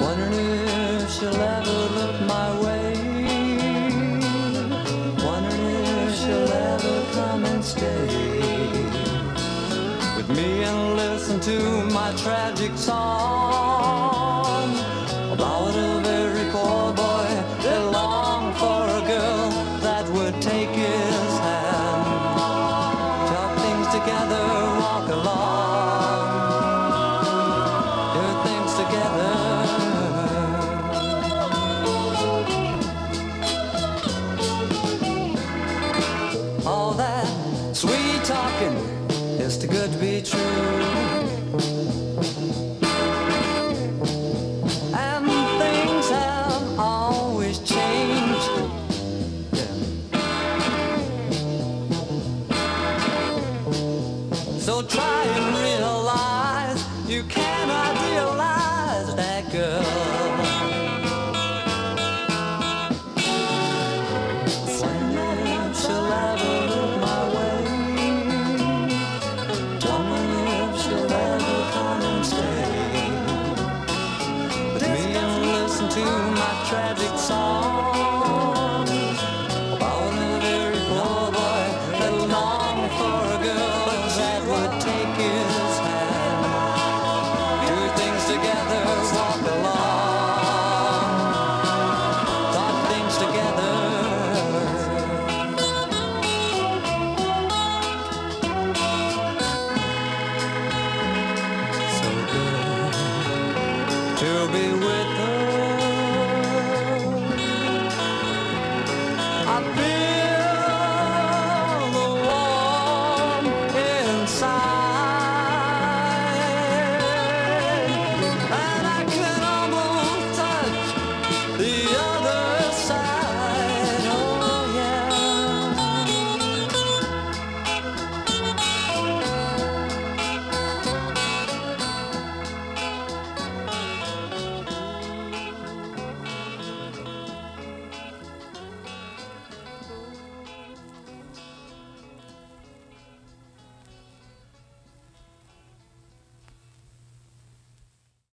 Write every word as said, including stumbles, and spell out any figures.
Wondering if she'll ever look my way. Wondering if she'll ever come and stay with me and listen to my tragic song about a very poor boy that longed for a girl that would take his hand, talk things together, walk along, do things together. All that sweet talking is too good to be true, and things have always changed. Yeah. So try and realize you cannot realize that girl. To my tragic song about a very poor boy that longed for a girl that would take his hand, do things together, walk along, talk things together. So good to be with